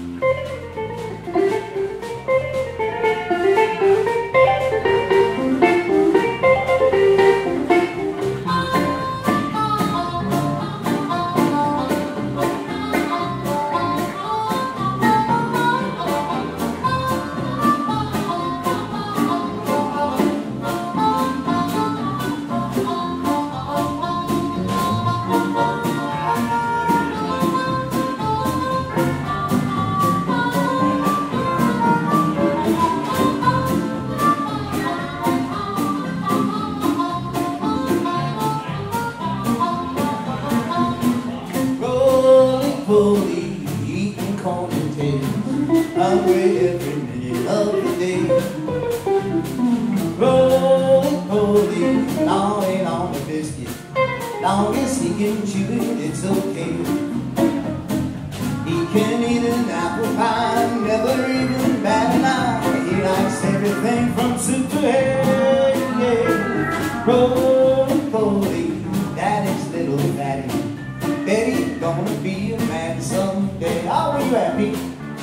Roly-poly, eating corn and tails, hungry every minute of the day. Roly-poly, gnawing on a biscuit, long as he can chew it, it's okay. He can eat an apple pie, never even bat an eye. He likes everything from soup to hay, yeah. Roly-poly, daddy's little fatty, Betty gonna be a man someday. Oh, where you at, Pete?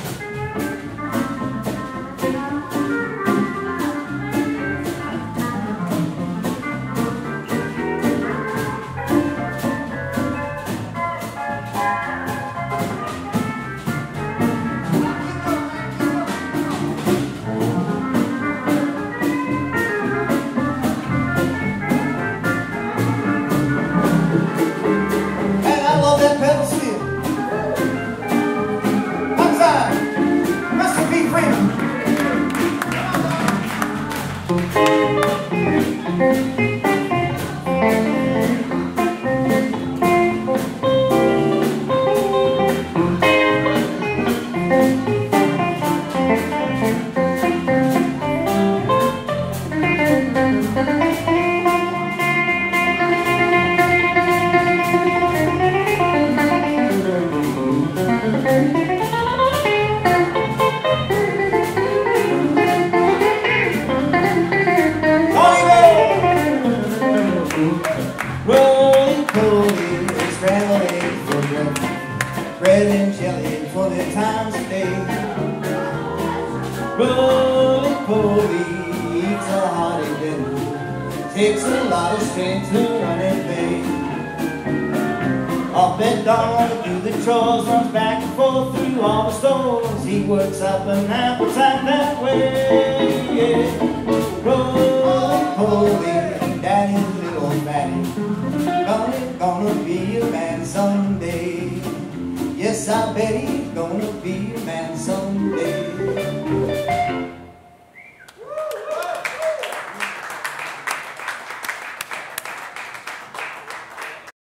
Roly-poly, scrambled eggs for breakfast, bread and jelly 20 times a day. Roly-poly eats a hearty dinner, takes a lot of strength to run and play. Up at dawn, do the chores, runs back and forth through all the stores. He works up an appetite that way, yeah. Roly-poly, daddy's little fatty, gonna be a man someday. Yes, I bet he's gonna be a man someday.